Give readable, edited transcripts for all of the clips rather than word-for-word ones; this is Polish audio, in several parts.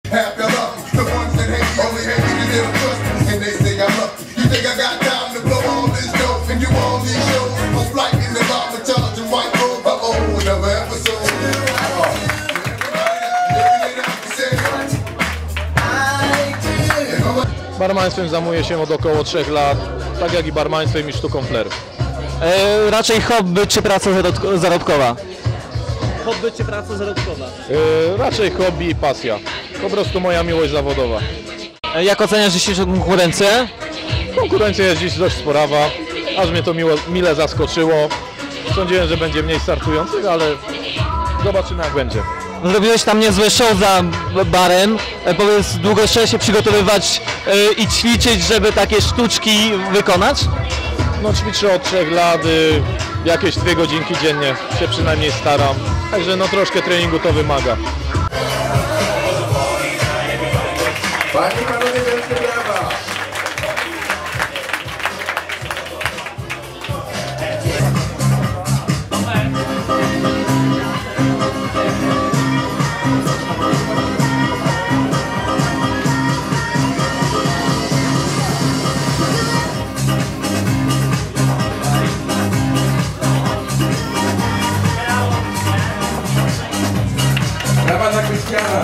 half are lucky. The ones that hate me only hate me 'cause they don't trust me, and they say I'm lucky. You think I got time to blow all this dope and do all these shows? On flight in the lava, charging white robe. Never ever sold. Barmaństwem zajmuję się od około 3 lat, tak jak i barmaństwem i sztuką flair. Raczej hobby czy praca zarobkowa? Hobby czy praca zarobkowa? Raczej hobby i pasja. Po prostu moja miłość zawodowa. Jak oceniasz dzisiejszą konkurencję? Konkurencja jest dziś dość sporawa, aż mnie to mile zaskoczyło. Sądziłem, że będzie mniej startujących, ale zobaczymy jak będzie. Zrobiłeś tam niezłe show za barem. Powiedz, długo trzeba się przygotowywać i ćwiczyć, żeby takie sztuczki wykonać? No ćwiczę od 3 lat, jakieś 2 godzinki dziennie się przynajmniej staram. Także no troszkę treningu to wymaga. Panie i panowie, wielkie brawa! Brawa dla Krystiana!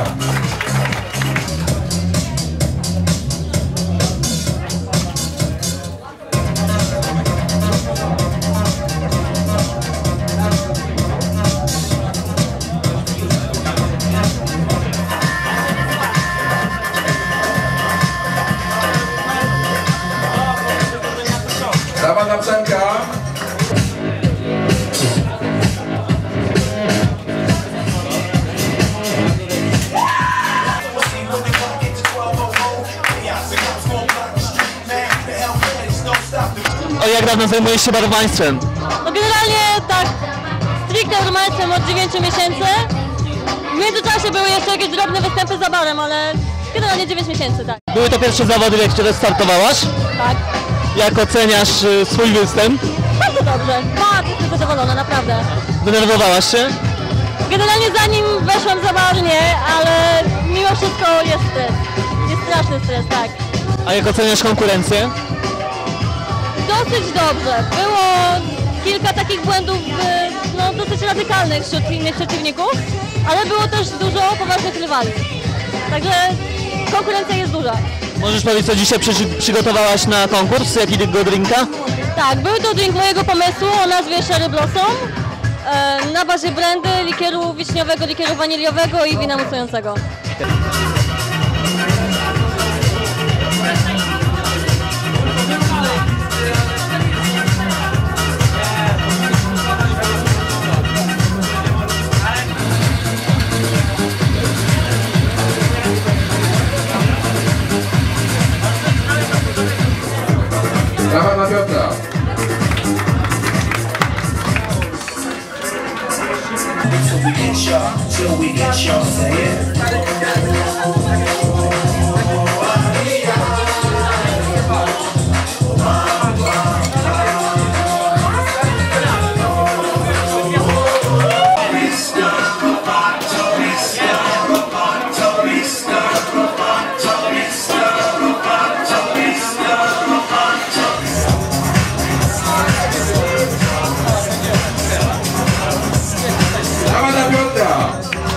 Brawa dla Przemka! Jak dawno zajmujesz się barmaństwem? No generalnie tak stricte barmaństwem od 9 miesięcy. W międzyczasie były jeszcze jakieś drobne występy za barem, ale generalnie 9 miesięcy, tak. Były to pierwsze zawody, w których startowałaś? Tak. Jak oceniasz swój występ? Bardzo dobrze. Tak, jestem zadowolona, naprawdę. Denerwowałaś się? Generalnie zanim weszłam za bar, nie, ale mimo wszystko jest stres. Jest straszny stres, tak. A jak oceniasz konkurencję? Dosyć dobrze. Było kilka takich błędów no, dosyć radykalnych wśród innych przeciwników, ale było też dużo poważnych rywali. Także konkurencja jest duża. Możesz powiedzieć, co dzisiaj przygotowałaś na konkurs? Jakiego drinka? Tak, był to drink mojego pomysłu o nazwie Cherry Blossom na bazie brandy, likieru wiśniowego, likieru waniliowego i wina musującego. Brawa dla Piotra! Till we get y'all saying. Brawa dla Piotra!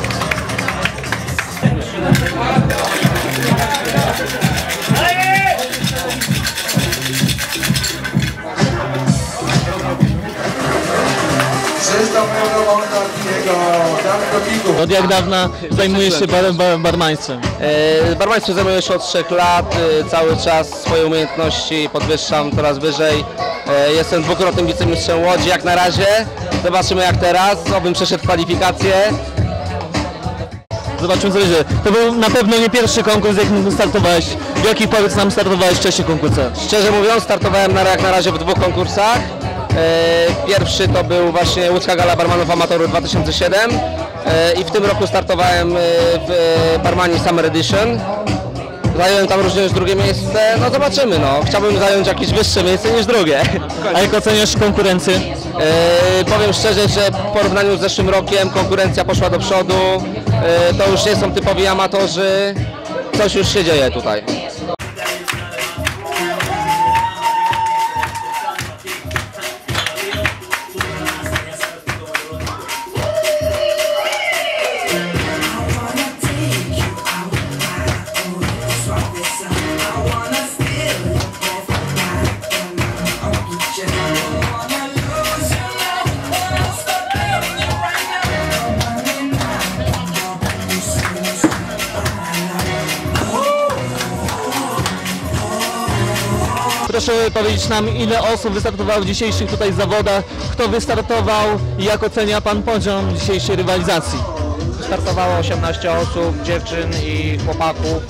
Krzysztof Eurowąta i jego Damko. Od jak dawna zajmujesz się barmaństwem? Barmaństwem zajmuję się od 3 lat, cały czas swoje umiejętności podwyższam coraz wyżej. Jestem dwukrotnym wicemistrzem Łodzi jak na razie, zobaczymy jak teraz, obym przeszedł kwalifikacje. Zobaczymy co będzie. To był na pewno nie pierwszy konkurs, w jakim startowałeś. W jakich, powiedz nam, startowałeś wcześniej konkursach? Szczerze mówiąc, startowałem jak na razie w 2 konkursach. Pierwszy to był właśnie Łódzka Gala Barmanów Amatorów 2007 i w tym roku startowałem w Barmanii Summer Edition. Zająłem tam również 2. miejsce, no zobaczymy, no. Chciałbym zająć jakieś wyższe miejsce niż 2. A jak oceniasz konkurencję? Powiem szczerze, że w porównaniu z zeszłym rokiem konkurencja poszła do przodu. To już nie są typowi amatorzy. coś już się dzieje tutaj. Proszę powiedzieć nam, ile osób wystartowało w dzisiejszych tutaj zawodach, kto wystartował i jak ocenia Pan poziom dzisiejszej rywalizacji? Startowało 18 osób, dziewczyn i chłopaków.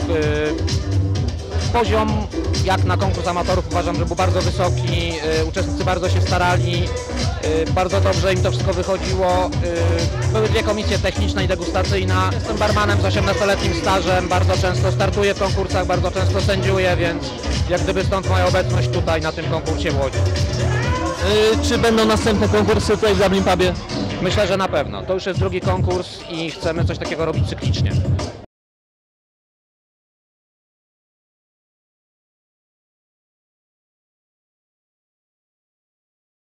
Poziom jak na konkurs amatorów uważam, że był bardzo wysoki, uczestnicy bardzo się starali, bardzo dobrze im to wszystko wychodziło. Były dwie komisje, techniczna i degustacyjna. Jestem barmanem z 18-letnim stażem, bardzo często startuję w konkursach, bardzo często sędziuję, więc jak gdyby stąd moja obecność tutaj na tym konkursie w Łodzi. Czy będą następne konkursy tutaj w Dublin Pubie? Myślę, że na pewno. To już jest drugi konkurs i chcemy coś takiego robić cyklicznie.